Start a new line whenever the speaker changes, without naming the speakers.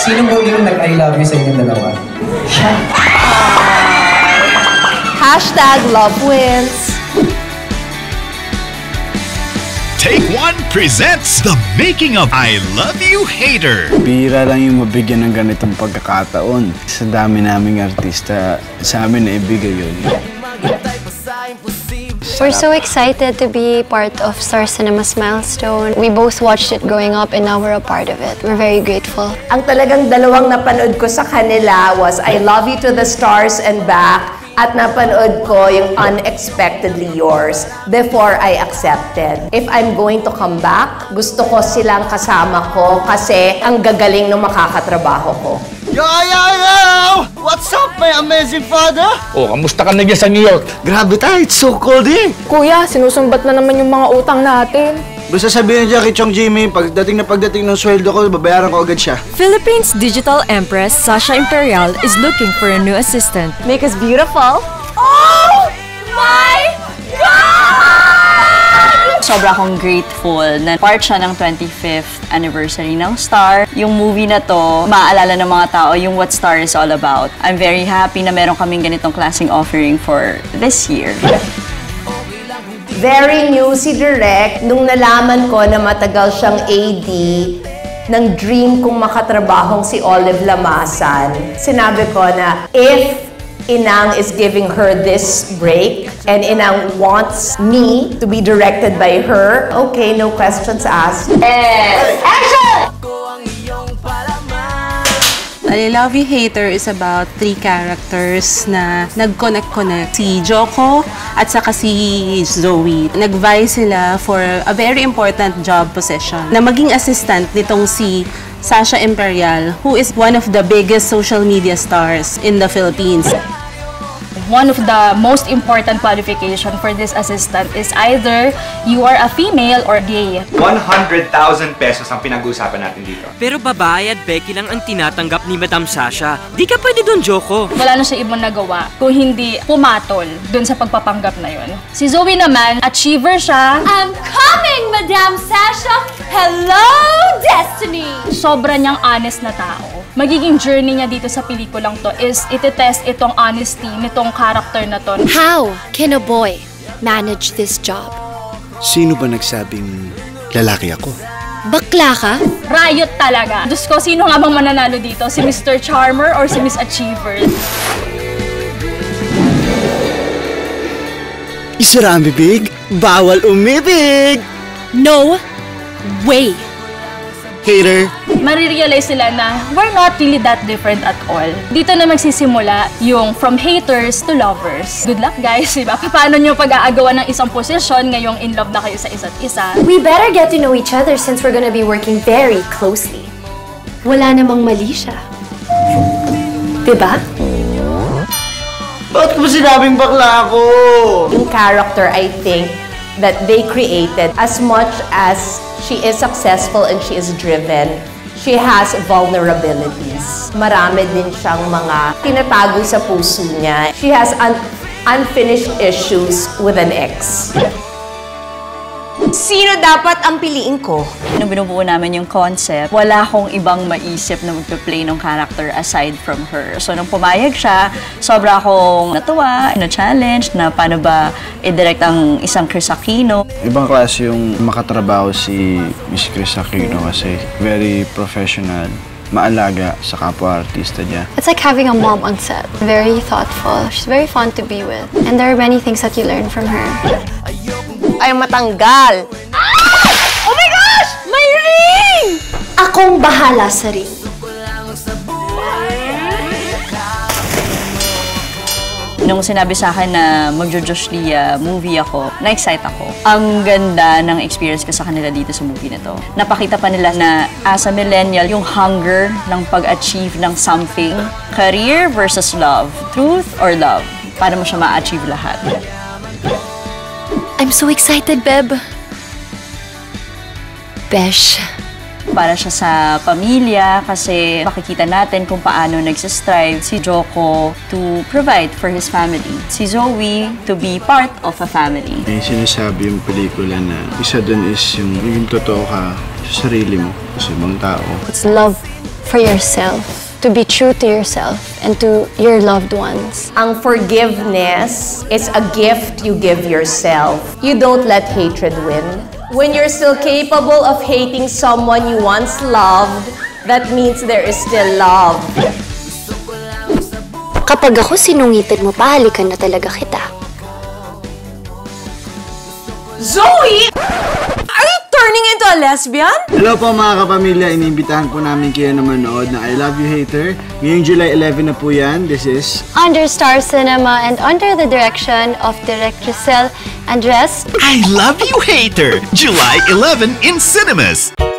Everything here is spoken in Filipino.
Sinong huling nag-I love you sa inyong dalawa?
Hashtag love wins.
Take One presents the making of I Love You Hater.
Bihira lang yung mabigyan ng ganitong pagkakataon. Sa dami naming artista, sa amin na ibigay yun.
We're so excited to be part of Star Cinema's milestone. We both watched it growing up and now we're a part of it. We're very grateful.
Ang talagang dalawang napanood ko sa kanila was I Love You to the Stars and Back. At napanood ko yung Unexpectedly Yours before I accepted. If I'm going to come back, gusto ko silang kasama ko kasi ang gagaling ng makakatrabaho ko.
Yo! What's up, my amazing father?
Oh, kamusta ka na dyan sa New York?
Grabe tayo, it's so cold eh.
Kuya, sinusumbat na naman yung mga utang natin.
Basta sabihin niya kay Chong Jimmy, pagdating ng sweldo ko, babayaran ko agad siya.
Philippines Digital Empress Sasha Imperial is looking for a new assistant.
Make us beautiful.
Oh my God!
Sobra akong grateful na part siya ng 25th anniversary ng Star. Yung movie na to, maaalala ng mga tao yung what Star is all about. I'm very happy na meron kaming ganitong klaseng offering for this year.
Very new si Direk nung nalaman ko na matagal siyang AD ng dream kong makatrabahong si Olive Lamasan. Sinabi ko na if Inang is giving her this break and Inang wants me to be directed by her, okay, no questions asked. And action!
I Love You Hater is about 3 characters na nag-connect. Si Joko at saka si Zoe. Nag-vie sila for a very important job position na maging assistant nitong si Sasha Imperial, who is one of the biggest social media stars in the Philippines.
One of the most important qualification for this assistant is either you are a female or gay.
100,000 pesos ang pinag-uusapan natin dito.
Pero babae at Becky lang ang tinatanggap ni Madam Sasha. Di ka pwede doon, Joko.
Wala na siya ibang nagawa kung hindi pumatol doon sa pagpapanggap na yun. Si Zoe naman, achiever siya.
I'm coming, Madam Sasha! Hello, Destiny!
Sobra niyang honest na tao. Magiging journey niya dito sa pelikulang to is iti-test itong honesty nitong character na to.
How can a boy manage this job?
Sino ba nagsabing lalaki ako?
Bakla ka?
Riot talaga. Diyos ko, sino nga bang mananalo dito? Si Mr. Charmer or si Miss Achiever?
Isara ang bibig, bawal umibig!
No way!
Hater!
Marirealize sila na we're not really that different at all. Dito na magsisimula yung from haters to lovers. Good luck, guys, diba? Paano nyo pag-aagawan ng isang posisyon ngayong in love na kayo sa isa't isa?
We better get to know each other since we're gonna be working very closely. Wala namang mali siya. Diba?
Bakit mo sinabing bakla ako?
Yung character, I think, that they created, as much as she is successful and she is driven, she has vulnerabilities. Marami din siyang mga tinatago sa puso niya. She has unfinished issues with an ex.
Sino dapat ang piliin ko?
Nung binubuo namin yung concept, wala akong ibang maisip na magpa-play ng character aside from her. So nung pumayag siya, sobra akong natuwa, na-challenge na paano ba i-direct ang isang Kris Aquino.
Ibang klase yung makatrabaho si Miss Kris Aquino kasi very professional, maalaga sa kapwa-artista niya.
It's like having a mom on set. Very thoughtful. She's very fun to be with. And there are many things that you learn from her.
Ay matanggal!
Oh my gosh! May ring!
Akong bahala sa ring.
Nung sinabi sa akin na magjo-Josh Lia movie ako, na-excite ako. Ang ganda ng experience ko sa kanila dito sa movie na to. Napakita pa nila na as a millennial, yung hunger ng pag-achieve ng something, career versus love, truth or love, paano mo siya ma-achieve lahat.
I'm so excited, Beb. Besh.
Para siya sa pamilya kasi makikita natin kung paano nagsistrive si Joko to provide for his family. Si Zoe to be part of a family.
May sinasabi yung pelikula na isa dun is yung totoo ka sa sarili mo, sa ibang tao.
It's love for yourself, to be true to yourself and to your loved ones.
Ang forgiveness is a gift you give yourself. You don't let hatred win. When you're still capable of hating someone you once loved, that means there is still love.
Kapag ako sinungitan mo, pahalikan na talaga kita.
Zoe! Are you turning into a lesbian?
Hello po mga kapamilya, iniimbitahan po namin kayo na manood ng I Love You Hater. Ngayong July 11 na po yan. This is
Under Star Cinema and under the direction of Direct Giselle Andres.
I Love You Hater, July 11 in cinemas.